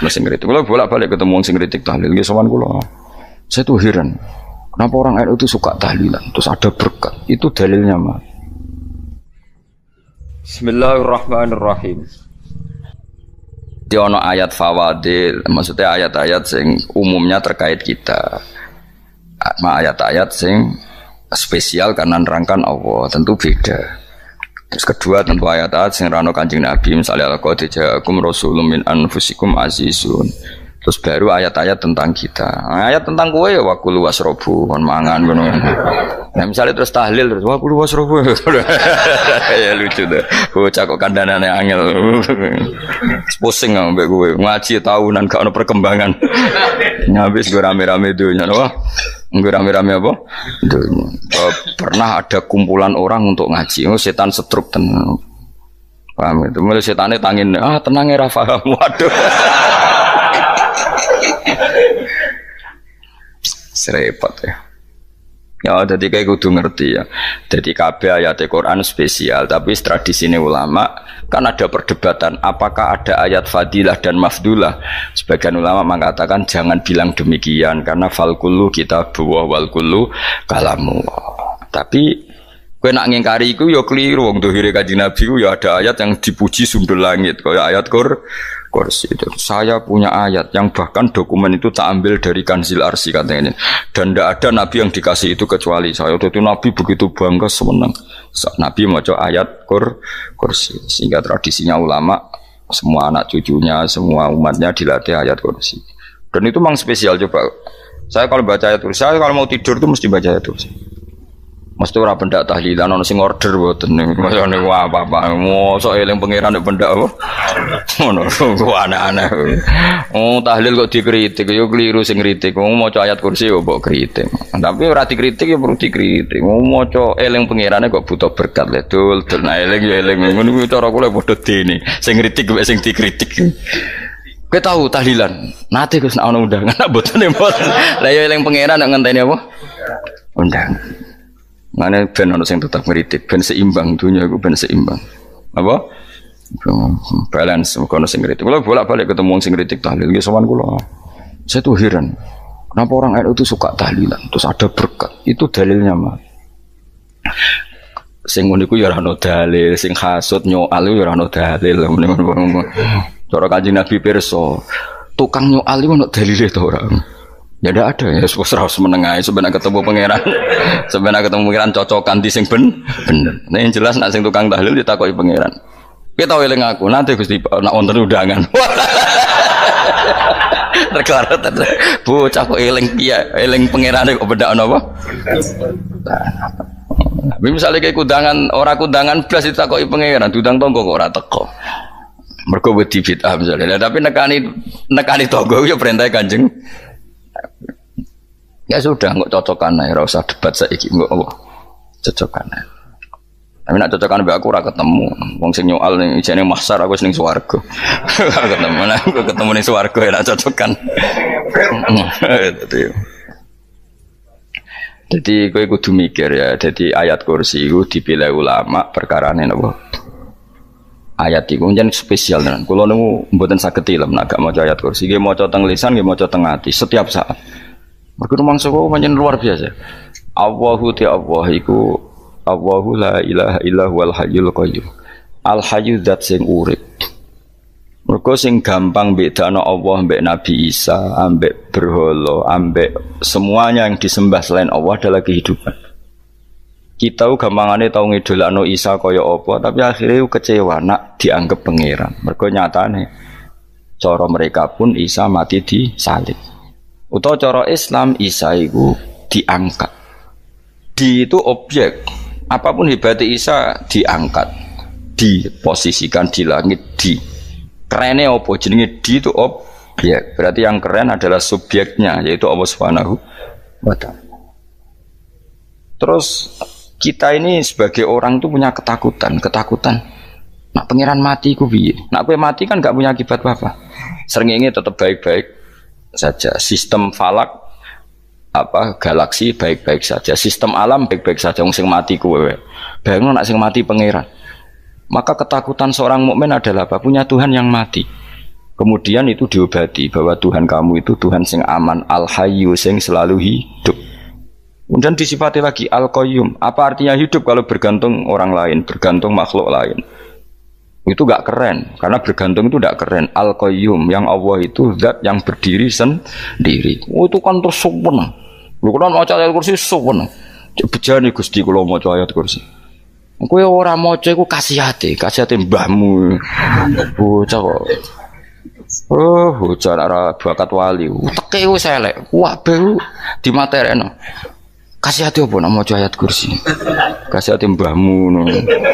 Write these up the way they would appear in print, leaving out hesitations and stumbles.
sing kritik. Kalau bolak-balik ketemu wong sing kritik tahlil nggih sowan kula. Saya tuh heran. Kenapa orang NU itu suka tahlilan? Terus ada berkat. Itu dalilnya mah. Bismillahirrahmanirrahim. Di ono ayat fawadil, maksudnya ayat-ayat sing umumnya terkait kita. Ayat-ayat sing spesial karena nerangkan Allah, tentu beda. Terus kedua tentu ayat-ayat sing rano Kanjeng Nabi, misalnya laqad ja'akum rasulun min anfusikum azizun. Terus baru ayat-ayat tentang kita. Ayat tentang kowe ya wakulu wasrobu, kon mangan ngono. Nah, misalnya terus tahlil terus wakulu wasrobu. Ya lucu deh. Bocah kok kandhanane angel. Pusing ambek kowe. Ngaji tahunan gak ono perkembangan. Habis gue rame-rame dunya, wah. Gue rame-rame apa? Dunya. Pernah ada kumpulan orang untuk ngaji. Oh, setan setruk tenan. Paham itu. Mulai setane tangin, tenang ya ra paham. Waduh. Serepot ya. Ya, jadi kayak kudu ngerti ya. Jadi kabeh ayat Quran spesial, tapi tradisi ini ulama kan ada perdebatan apakah ada ayat fadilah dan mafdulah. Sebagian ulama mengatakan jangan bilang demikian karena fal kullu kitabullah wal kullu kalamullah. Tapi kowe nak ngingkari iku ya keliru. Wong dohire Kanjeng Nabi ku ya ada ayat yang dipuji sundul langit kaya ayat Kursi itu. Saya punya ayat yang bahkan dokumen itu tak ambil dari Kanzil Arsy katanya ini. Dan tidak ada nabi yang dikasih itu kecuali saya. Waktu itu nabi begitu bangga senang. Nabi mau ayat Kursi. Sehingga tradisinya ulama semua anak cucunya, semua umatnya dilatih ayat Kursi. Dan itu memang spesial coba. Saya kalau baca ayat Kursi, saya kalau mau tidur itu mesti baca ayat Kursi. Mesti ora pendak tahlilan ono sing order mboten niku. Masane apa-apa. Mosok eling pangeran nek pendak apa. Ngono ku aneh-aneh. Oh, tahlil kok dikritik yo keliru sing kritik. Wong maca ayat Kursi yo mbok kritik. Tapi ora dikritik yo perlu dikritik. Wong maca eling pangerane kok butuh berkat le dul nah eling yo eling. Ngono ku cara kula padha dene. Sing kritik mek sing dikritik. Kowe tahu tahlilan? Nate Gus nek ana undangan mboten mboten. Lah yo eling pangeran nek ngenteni apa? Undangan. Mana ben ono sing tetap ngritik, ben seimbang dunia iku ben seimbang. Apa? Balance kono sing ngritik. Kalau bolak-balik ketemu wong sing ngritik tahlil nggih sowan kula. Saya tuh heran. Kenapa orang NU itu suka tahlilan? Terus ada berkat. Itu dalilnya mah. Sing ngono iku ya ora ono dalil, sing hasud nyoal ya ora ono dalil. Cara Kanjeng Nabi pirsa, tukang nyoal iku ono dalile to ora? Ya tidak ada ya, serau menengah. Sebenarnya ketemu pangeran, sebenarnya ketemu pangeran cocokan di sing bener. Nah yang jelas nak sing tukang tahlil ditakoki pangeran. Kita eling aku nanti Gusti nak wonten undangan. Terkara bocah kok eling piye, eling pangerane kok beda apa? Tapi misalnya kayak kudangan, orang kudangan blas ditakoki pangeran, diundang tonggo kok ora teko. Mergo wedi bid'ah misalnya. Tapi nekani tonggo ya perintah Kanjeng. Ya sudah, nggak cocokan aja, usah debat saiki nggak apa, cocokan aja. Tapi nak cocokan be aku ora ketemu, wong sing nyoal ning ijene mahsar aku ning swarga. Ketemu lah, aku ketemu ning swarga ya nak cocokan. Jadi kowe kudu mikir ya, jadi ayat Kursi itu dipilih ulama perkarane napa? Ayat itu jan spesial tenan. Kula niku mboten saged tilem nek gak maca ayat Kursi, nggih maca teng lisan, nggih maca teng ati setiap saat. Mergo mangsa kok pancen luar biasa. Allahu ta Allah iku Allahu la ilaha illa huwal hayyul qayyum. Al hayyu zat sing urip. Mergo sing gampang bedakno Allah mbek Nabi Isa, ambek berhala, ambek semuanya yang disembah selain Allah adalah kehidupan. Kita gampangane tau ngidolakno Isa kaya apa, tapi akhirnya kecewa nak dianggap pangeran. Mergo nyatane cara mereka pun Isa mati di salib. Utawa cara Islam Isa itu diangkat. Di itu objek. Apapun hebatnya Isa diangkat, diposisikan di langit di. Kerennya apa? Jenenge di itu objek. Berarti yang keren adalah subjeknya, yaitu Allah Subhanahu wa Ta'ala. Terus kita ini sebagai orang tuh punya ketakutan. Nak pangeran mati ku piye? Nak kowe mati kan gak punya akibat apa-apa. Srengenge tetap baik-baik saja. Sistem falak galaksi baik-baik saja. Sistem alam baik-baik saja. Wong sing mati kowe. Bayangno nak sing mati pangeran. Maka ketakutan seorang mukmin adalah apa? Punya Tuhan yang mati. Kemudian itu diobati bahwa Tuhan kamu itu Tuhan sing aman, al-hayyu sing selalu hidup. Kemudian disifati lagi al-qayyum. Apa artinya hidup kalau bergantung orang lain, bergantung makhluk lain? Itu gak keren, karena bergantung itu gak keren. Al-qayyum, yang Allah itu zat yang berdiri sendiri. Oh, itu kan terus sempurna. Lu kan mau ayat kursi sempurna. Bejane Gusti kula maca ayat kursi. Kowe ora maca iku kasihate mbahmu. Bocah kok. Oh, bocah ora bakat wali. Teke wis elek. Kabeh dimaterekno. Kasihate opo nek maca ayat kursi? Kasihate mbahmu ngono.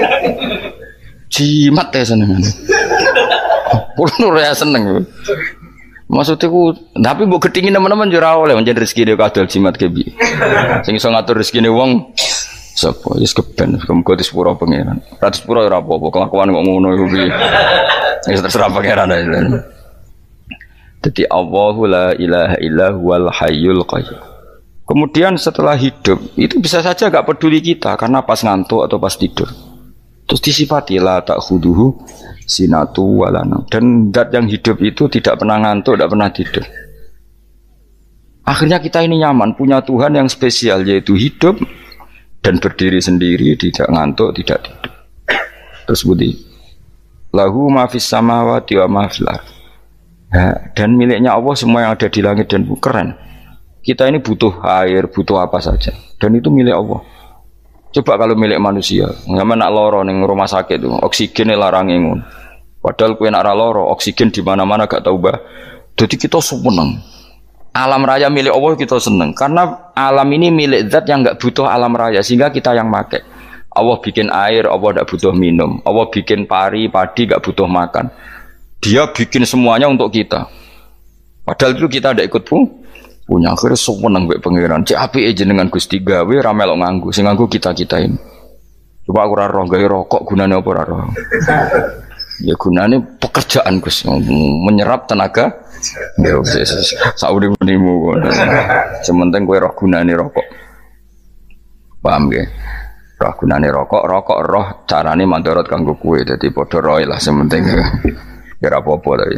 Jimat ya senengane. Kulo ora seneng. Maksudnya tapi mbok gedhingi teman-teman yo ora oleh menjadi rezeki dhewe kadal jimat ke piye. Sing iso ngatur rezekine wong sapa wis keben muga disepuro pangeran. Ra disepuro ora apa-apa, kelakuan kok ngono iku piye. Wis terserah pangeran ae. Jadi Allahu la ilaha illa huwal hayyul qayyum. Kemudian setelah hidup itu bisa saja gak peduli kita karena pas ngantuk atau pas tidur. Terus disifati la ta'khuduhu sinatu walana. Dan zat yang hidup itu tidak pernah ngantuk, tidak pernah tidur. Akhirnya kita ini nyaman punya Tuhan yang spesial yaitu hidup dan berdiri sendiri, tidak ngantuk, tidak tidur. Terus budi lahu ma fis samawati wa ma fil ardh. Dan miliknya Allah semua yang ada di langit dan bumi. Keren. Kita ini butuh air, butuh apa saja, dan itu milik Allah. Coba kalau milik manusia, nggak nak loro neng rumah sakit tuh, oksigennya larang ingun. Padahal kue nak loro, oksigen di mana-mana gak tahu bah. Jadi kita seneng. Alam raya milik Allah kita seneng, karena alam ini milik zat yang nggak butuh alam raya, sehingga kita yang pakai. Allah bikin air, Allah tidak butuh minum. Allah bikin padi nggak butuh makan. Dia bikin semuanya untuk kita. Padahal itu kita tidak ikut punya. Akhirnya seneng mbek pangeran. Cek apike jenengan Gusti gawe ra melok nganggo. Sing nganggo kita-kita ini. Coba aku ora roh gawe rokok gunane apa ora roh. Ya gunane pekerjaan Gus, menyerap tenaga. Ya wis saurip-uripmu. Sementing kowe roh gunane rokok. Paham nggih? Roh gunane rokok roh carane mandorot kanggo kowe. Dadi padha roe lah sementing. Kira apa-apa tapi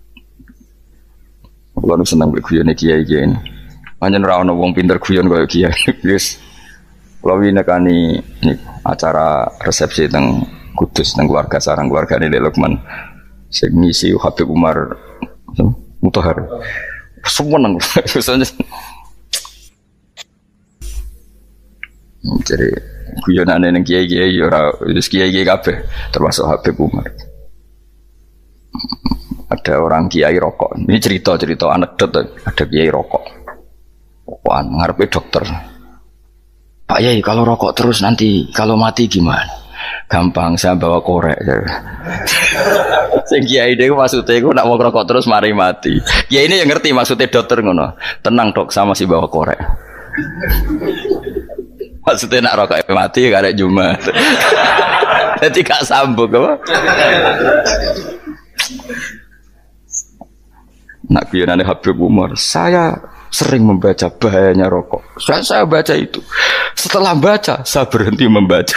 kalau senang berguyon kiai ini, hanya rawon wong pinter guyon kaya kiai. Yes, kalau ini nekani acara resepsi teng Kudus teng keluarga sarang keluarga ini Lukman, sing ngisi Habib Umar Mutahar, semua nang jadi guyonan neng kiai ora wis kiai kabeh termasuk Habib Umar. Ada orang kiai rokok. Ini cerita anekdot. Ada kiai rokok. Rokokan ngarepe dokter. Pak Yai, kalau rokok terus nanti kalau mati gimana? Gampang, saya bawa korek. Sing kiai dhewe maksudnya iku nak mau rokok terus mari mati. Kiai ini yang ngerti maksudnya dokter ngono. Tenang dok, sama si bawa korek. Maksudnya nak rokok mati gak ada Jumat. Jadi gak sambung apa? Nak kuyonane Habib Umar, saya sering membaca bahayanya rokok. Saya baca itu. Setelah baca, saya berhenti membaca.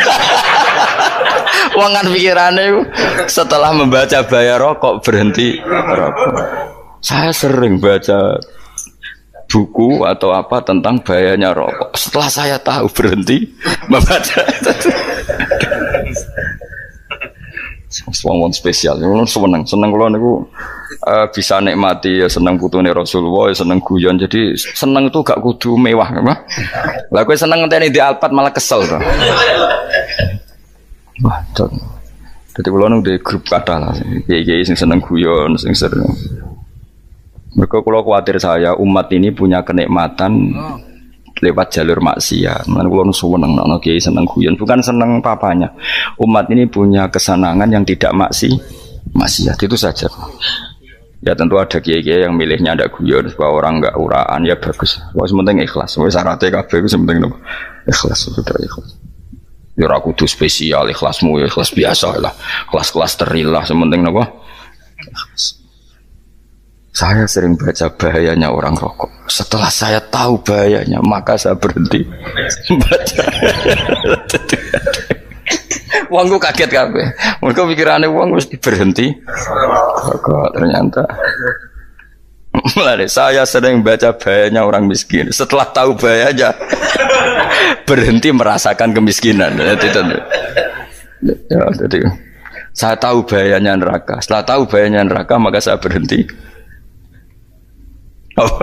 Wangan pikirannya setelah membaca bahaya rokok berhenti rokok. Saya sering baca buku atau apa tentang bahayanya rokok. Setelah saya tahu berhenti membaca. Wong spesial, seneng kalau niku bisa nikmati ya seneng putune Rasulullah, ya seneng guyon. Jadi seneng itu gak kudu mewah, apa? Lah kowe seneng ngenteni di Alphard malah kesel to. Wah, jadi kalau nung di grup kata lah, kiai sing seneng guyon, sing sering. Mereka kalau khawatir saya umat ini punya kenikmatan lewat jalur maksiat. Mana kalau seneng, kiai seneng guyon, bukan seneng papanya. Umat ini punya kesenangan yang tidak maksiat itu saja. Ya tentu ada kiai-kiai yang milihnya ada guyon supaya orang enggak uraan ya bagus. Wah sementing ikhlas. Wah syaratnya kabeh itu sementing ikhlas sudah ikhlas. Ya ora kudu spesial ikhlasmu ya ikhlas biasa lah. Kelas-kelas terilah sementing napa? Ikhlas. Saya sering baca bahayanya orang rokok. Setelah saya tahu bahayanya, maka saya berhenti membaca. Wong ku kaget kabeh. Mergo pikirane wong mesti berhenti. Kok ternyata mulai saya sering baca bahayanya orang miskin. Setelah tahu bahayanya berhenti merasakan kemiskinan. Jadi saya tahu bahayanya neraka. Setelah tahu bahayanya neraka maka saya berhenti. Oh.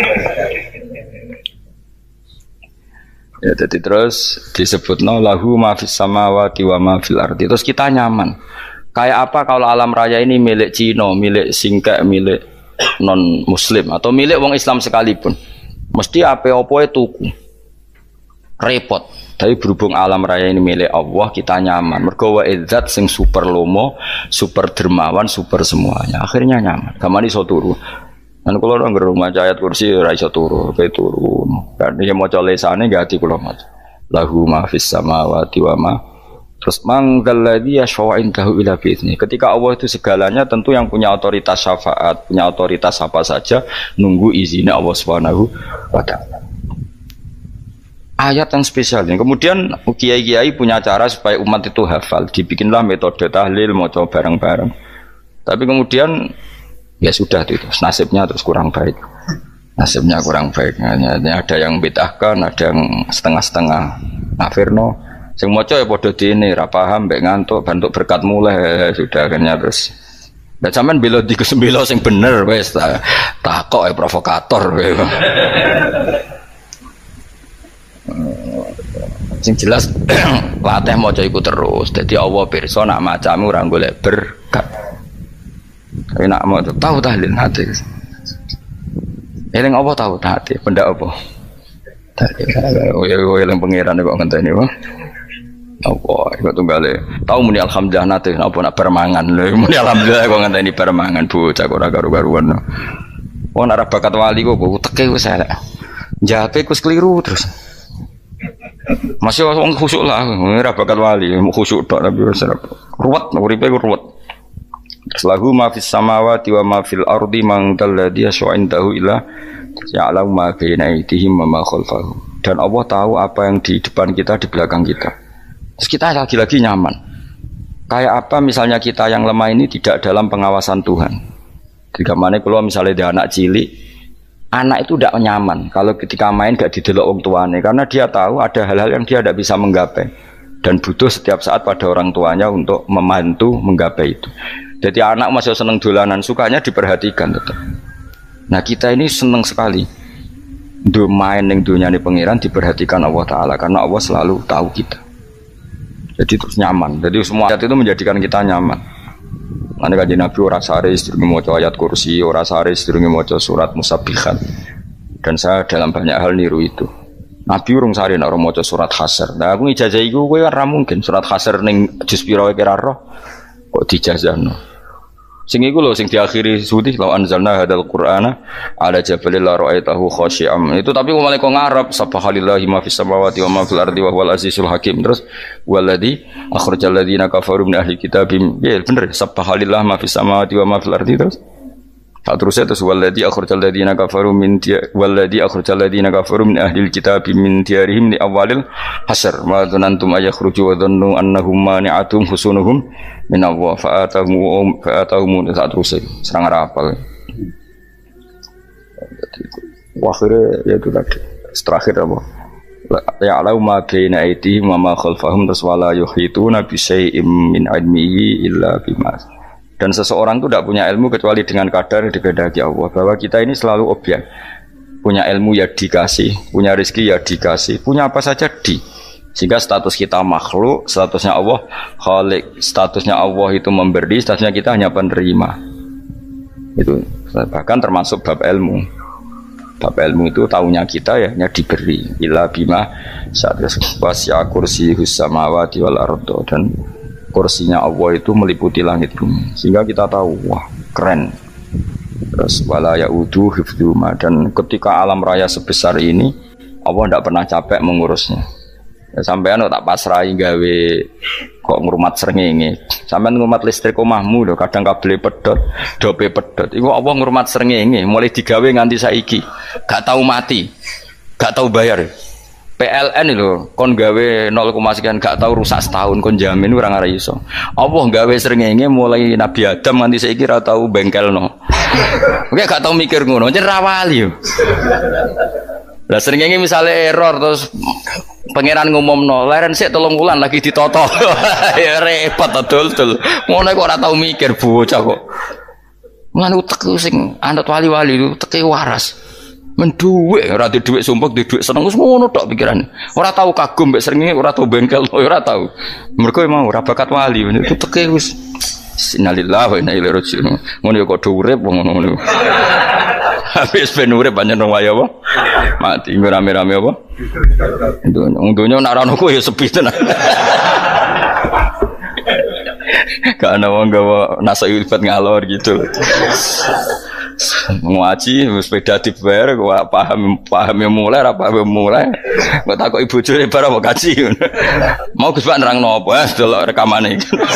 Ya, jadi terus disebut lahu ma fis samawati wa ma fil ardi. Terus kita nyaman. Kayak apa kalau alam raya ini milik Cina, milik Singkek, milik non muslim atau milik wong Islam sekalipun. Mesti apa-apa tuku. Repot. Tapi berhubung alam raya ini milik Allah, kita nyaman. Mergo wa izzat sing super lomo, super dermawan, super semuanya. Akhirnya nyaman. Gamane iso turu. Dan kalau orang rumah ayat kursi ora iso turu, kayak turun. Kan dia maca lesane gak ati kula maca. Lahu ma fis samawati wa ma. Terus manggal ladzi yashfa'u indahu ila bi'izni. Ketika Allah itu segalanya, tentu yang punya otoritas syafaat, punya otoritas apa saja nunggu izinnya Allah Subhanahu wa taala. Ayat yang spesial ini. Kemudian kiai-kiai punya cara supaya umat itu hafal. Dibikinlah metode tahlil maca bareng-bareng. Tapi kemudian ya sudah itu nasibnya terus kurang baik. Nasibnya kurang baik. Ada yang bid'ahkan, ada yang setengah-setengah. Nafirno, sing maca ya padha dene, ra paham mbek ngantuk, bantuk berkat mulai sudah akhirnya terus. Dan sampean bela dikesembelo sing bener wis takok ya provokator. Sing jelas latih maca iku terus. Dadi Allah pirsa nak macamu ora golek berkat. Tapi nak mau tahu tahlil hati. Eling apa tahu hati? Benda apa? Eling pangeran kok ngenteni wae. Apa iku tunggale. Tahu muni alhamdulillah nate apa nak permangan lho. Muni alhamdulillah kok ngenteni permangan bocah kok ora karo-karuan. Wong ora bakat wali kok teke wis elek. Jape kus keliru terus. Masih wong khusuk lah, ora bakat wali, khusuk tok tapi wis ruwet, uripe ruwet. Lahu ma fis samawati wa ma fil ardi man dalladhi yash'indahu ila ya'lamu ma baina aydihim wa ma khalfahum. Dan Allah tahu apa yang di depan kita, di belakang kita. Terus kita lagi-lagi nyaman. Kayak apa misalnya kita yang lemah ini tidak dalam pengawasan Tuhan. Ketika mana kalau misalnya dia anak cilik, anak itu tidak nyaman kalau ketika main gak didelok wong tuane karena dia tahu ada hal-hal yang dia tidak bisa menggapai dan butuh setiap saat pada orang tuanya untuk membantu menggapai itu. Jadi anak masih seneng dolanan, sukanya diperhatikan tetap. Nah kita ini seneng sekali main ning dunyane pangeran diperhatikan Allah Ta'ala karena Allah selalu tahu kita. Jadi terus nyaman. Jadi semua ayat itu menjadikan kita nyaman. Nanti kajian Nabi ora sare sedurunge maca ayat kursi, ora sare sedurunge maca surat Musabbihat. Dan saya dalam banyak hal niru itu. Nabi urung sare nek ora maca surat Hasr. Nah aku ijazah iku kowe ora mungkin surat Hasr ning juz pira wae kira roh kok dijazahno. Sing iku lho sing diakhiri suti law anzalna hadzal qur'ana ala jabalil la ra'aitahu khashi'am. Itu tapi mulai kok ngarep subhanallahi ma fis samawati wa ma fil ardi wa huwal azizul hakim. Terus waladzi akhrajal ladzina kafaru min ahli kitabim. Ya bener subhanallahi ma fis samawati wa ma fil ardi terus. Terusnya terus waladzi akhrajal ladzina kafaru min ahli kitabim min diyarihim li awalil hasr. Ma dzanantum ayakhruju wa dhannu annahum mani'atum husunuhum min Allah fa'atahum saat terus serang rapal. Akhirnya ya itu tadi terakhir apa ya'lamu ma baina aydihim wa ma khalfahum wala yuhituna bi syai'in min ilmihi illa bima. Dan seseorang itu tidak punya ilmu kecuali dengan kadar yang dikehendaki Allah. Bahwa kita ini selalu objek. Punya ilmu ya dikasih, punya rezeki ya dikasih, punya apa saja di. Sehingga status kita makhluk, statusnya Allah khalik, statusnya Allah itu memberi, statusnya kita hanya penerima. Itu bahkan termasuk bab ilmu. Bab ilmu itu tahunya kita ya hanya diberi. Ila bima wasya kursi samawati wal ardo, dan kursinya Allah itu meliputi langit bumi. Sehingga kita tahu wah keren. Terus wala yaudu hifdzuma, dan ketika alam raya sebesar ini Allah tidak pernah capek mengurusnya. Ya, sampean tak pasrahi gawe kok ngrumat srengenge. Sampean ngrumat listrik omahmu lho, kadang kabel pedhot, dope pedhot. Iku apa ngrumat srengenge mulai digawe nganti saiki. Gak tahu mati. Gak tahu bayar. PLN lho, kon gawe 0, sekian gak tahu rusak setahun kon jamin ora ngara iso. Allah gawe srengenge mulai Nabi Adam nganti saiki ora tau bengkelno. Oke gak tau mikir ngono, jen ra wali yo. Lah srengenge misale error terus pangeran ngumumno, leren sik 3 wulan lagi ditoto. Ya repot dol-dol. Ngono kok ora tau mikir bocah kok. Mulane utek sing anut wali-wali uteke waras. Menduwe ora di dhuwit sumpek, di dhuwit seneng wis ngono tok pikirane. Ora tau kagum mbek srengenge, ora tau bengkel, ora tau. Mergo emang ora bakat wali, uteke wis innalillahi wa inna ilaihi raji'un. Ngono ya kok urip wong ngono. Habis ben urip pancen wong wae apa? Mati rame-rame apa? Untunya nak ana ku ya sepi tenan. Gak ana wong gawa nasai ilfat ngalor gitu. Ngaji sepeda dibayar kok paham yang mulai apa yang mulai kok takut ibu jure barang mau kaji mau Gus Pak nerangno apa delok rekamane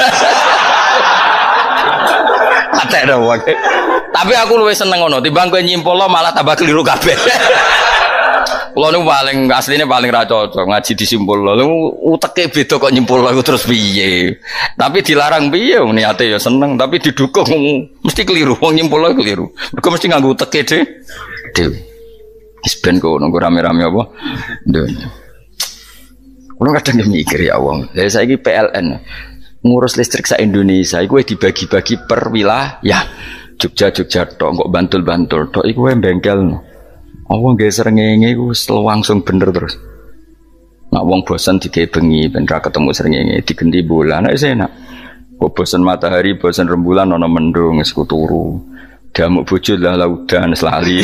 atek dah wae tapi aku luwih seneng ngono timbang kowe nyimpulno malah tambah keliru kabeh. Kulo niku paling asline paling ra cocok ngaji disimpulno. Uteke beda kok nyimpulno iku terus piye. Tapi dilarang piye niate ya seneng tapi didukung mesti keliru. Wong nyimpulno keliru. Mergo mesti nganggo uteke dhewe. Wis ben kok nunggu rame-rame apa. Ndonya. Kulo kadang mikir ya wong. Lah saiki PLN ngurus listrik sa Indonesia iku dibagi-bagi per wilayah. Jogja tok kok Bantul tok iku bengkel. Wong nggih srengenge iku langsung bener terus. Nak wong bosan digawe bengi ben ra ketemu srengenge digenti bulan wis enak. Kok bosan matahari, bosan rembulan ana mendung wis turu. Damuk bojo lah laudan selali.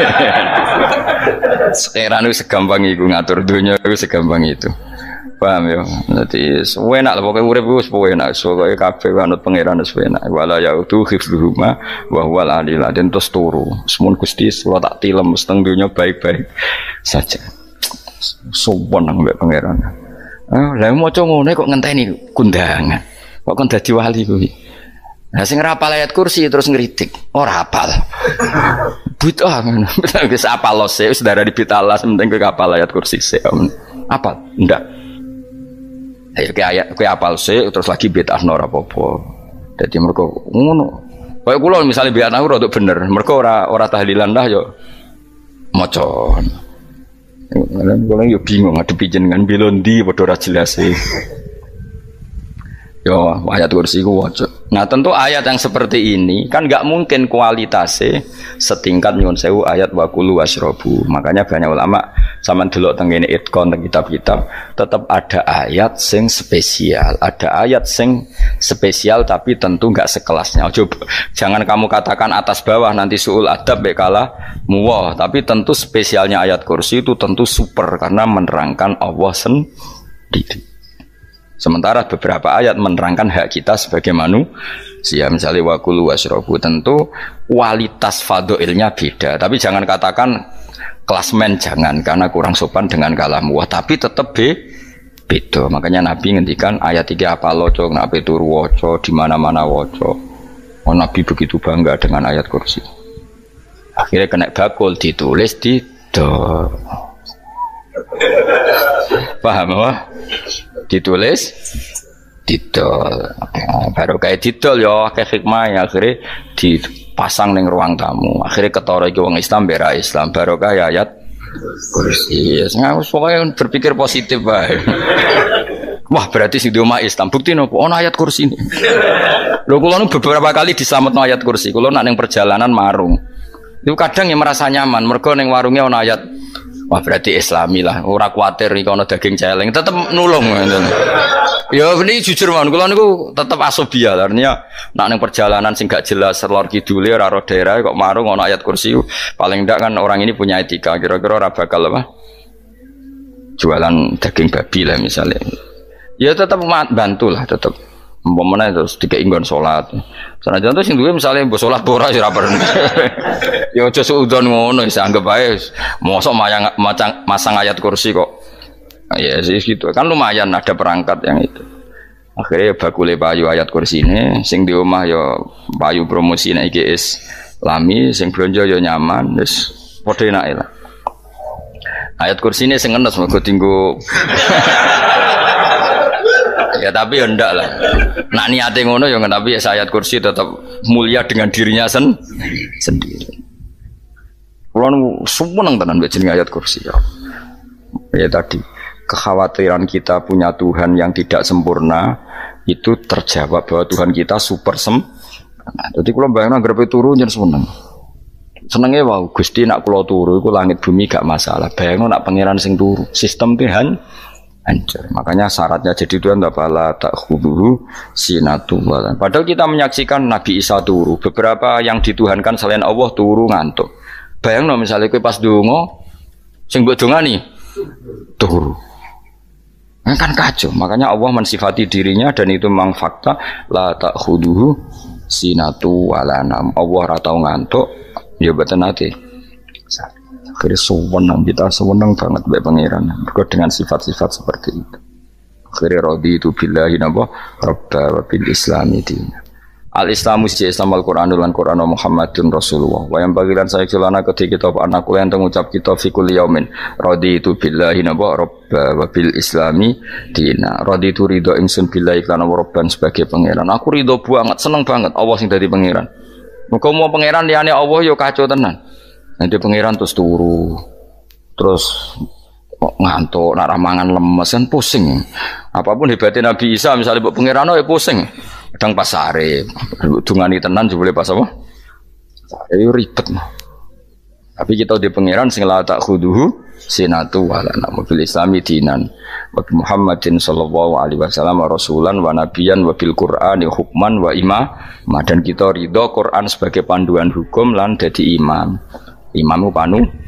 Sekarang wis segampang iku ngatur donya wis segampang itu. Paham ya? Dadi enak lah pokoke urip wis enak. Pokoke kabeh anut pangeran wis enak. Wala yautu khifruhuma wa huwal alil adin terus turu. Semun Gusti kula tak tilem seteng donya baik-baik saja. Sopan nang mbek pangeran. Lah maca ngene kok ngenteni kundangan. Kok kon dadi wali kuwi. Lah sing ora hafal ayat kursi terus ngritik. Ora hafal. Bid'ah ngono. Wis hafal lose wis darah dibitalah penting kowe hafal ayat kursi sik. Hafal? Ndak. Ayo ke apal sih terus lagi bid'ah ora apa-apa. Dadi mergo ngono. Kaya kula misale bid'ah ora bener, mergo ora tahlilan dah yo maca. Kula yo bingung ngadepi jenengan belondi padha ora jelas e. Yo ayat kursi ku waca. Nah tentu ayat yang seperti ini kan nggak mungkin kualitasnya setingkat nyuwun sewu ayat wakulu wasrobu. Makanya banyak ulama sama delok tengene itkon teng kitab-kitab tetap ada ayat sing spesial, ada ayat sing spesial tapi tentu nggak sekelasnya. Coba jangan kamu katakan atas bawah nanti suul adab bekala muwah, tapi tentu spesialnya ayat kursi itu tentu super karena menerangkan Allah sendiri. Sementara beberapa ayat menerangkan hak kita sebagai manusia, misalnya wakulu wasrobu, tentu kualitas fadhilnya beda. Tapi jangan katakan klasmen, jangan karena kurang sopan dengan kalam wah. Tapi tetap beda. Makanya Nabi ngendikan ayat 3 apa loco, nabi turu woco, di mana-mana woco. Oh, Nabi begitu bangga dengan ayat kursi. Akhirnya kena bakul ditulis di do. Paham apa? Ditulis didol baru kayak didol ya kayak hikmah ya akhirnya dipasang ning ruang tamu akhirnya ketara iki wong Islam bera Islam baru kayak ayat kursi pokoknya berpikir positif bae. Wah berarti sing di omah Islam bukti nopo ono ayat kursi ini lho kula nu beberapa kali dislametno ayat kursi kula nak ning perjalanan marung itu kadang yang merasa nyaman mergo ning warungnya ono ayat. Wah berarti Islami lah, ora kuatir iki ana daging celeng, tetep nulung ngoten. Ya ini jujur mawon, kula niku tetep asobia, artinya nak ning perjalanan sing gak jelas lor kidule ora ro daerah kok marung ana ayat kursi, paling ndak kan orang ini punya etika, kira-kira ora bakal apa? Jualan daging babi lah misalnya. Ya tetep bantu lah tetep. Umpamane terus dikek nggon salat. Sanajan terus sing duwe misale mbok salat ora ya ora perlu. Ya aja suudon ngono wis anggap ae mosok masang ayat kursi kok. Ya sih gitu. Kan lumayan ada perangkat yang itu. Akhirnya bakule payu ayat kursi ini sing di omah ya payu promosi nek iki Islami sing blonjo ya nyaman wis padha enake lah. Ayat kursi ini sing ngenes mergo tinggu. Ya tapi ya ndak lah. Nak niate ngono ya tapi ayat kursi tetap mulia dengan dirinya sendiri. Kulo seneng tenan mbek jeneng ayat kursi ya. Ya tadi kekhawatiran kita punya Tuhan yang tidak sempurna itu terjawab bahwa Tuhan kita super sempurna. Jadi kulo bayangno grepe turu nyen seneng. Senenge wae Gusti nak kula turu iku langit bumi gak masalah. Bayangno nak pangeran sing turu, sistem Tuhan hancur. Makanya syaratnya jadi Tuhan bala ta'khudhuhu sinatu walan. Padahal kita menyaksikan Nabi Isa turu. Beberapa yang dituhankan selain Allah turu ngantuk. Bayangno misalnya kowe pas donga sing mbok dongani turu. Nah, kan kacau. Makanya Allah mensifati dirinya dan itu memang fakta la ta'khudhuhu sinatu walanam. Allah ora tau ngantuk. Ya betul nanti. Akhirnya sewenang kita sewenang banget baik pangeran. Berikut dengan sifat-sifat seperti itu. Akhirnya raditu billahi nabah rabba wa bil islami dina. Al-Islamu si Islam Al-Quranul lan Quran Muhammadun Rasulullah. Wa yang bagilan saya kelana ketika kita anakku yang mengucap kita fikul yaumin raditu billahi nabah rabba wa bil islami dina. Raditu ridho ingsun billahi lan rabban sebagai pangeran. Aku ridho banget, seneng banget Allah sing dadi pangeran. Muga mau pangeran liyane Allah yo kacau tenan. Nanti pangeran terus turu. Terus ngantuk, nak ramangan lemes kan pusing. Apapun hebatnya Nabi Isa misalnya mbok pangeran ya pusing. Kadang pas sare, dungani tenan jebule pas apa? Sare ribet. Tapi kita di pangeran sing la ta'khudhuhu sinatu wala mobil islami dinan. Wa Muhammadin sallallahu alaihi wasallam rasulan wa nabiyan wa bil Qur'ani hukman wa imam. Dan kita ridho Quran sebagai panduan hukum lan dadi imam. Imamu panu